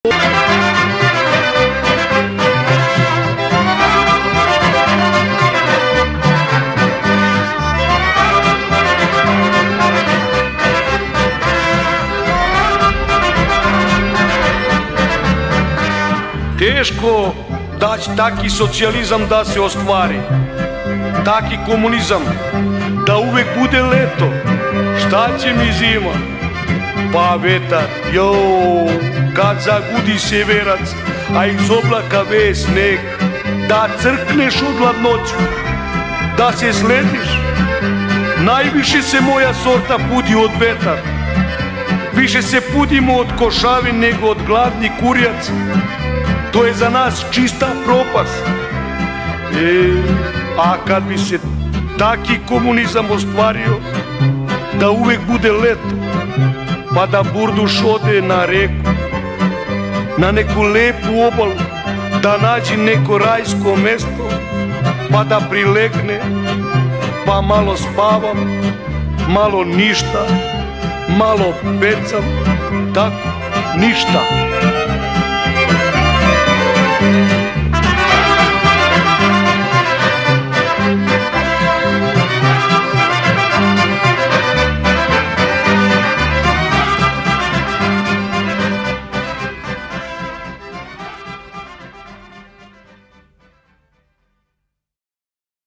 Teško da će taki socijalizam da se ostvari, taki komunizam da uvek bude leto. Šta će mi zima? Pa vetar, kad zagudi severac, a iz oblaka veje sneg, da crkneš od hladnoću, da se slediš. Najviše se moja sorta pudi od vetar, više se pudimo od košavi nego od gladni kurjac. To je za nas čista propast. A kad bi se taki komunizam ostvario, da uvek bude leto, pa da burduš ode na reku, na neku lepu obalu, da nađi neko rajsko mesto, pa da prilegne, pa malo spavam, malo ništa, malo pecam, tako ništa.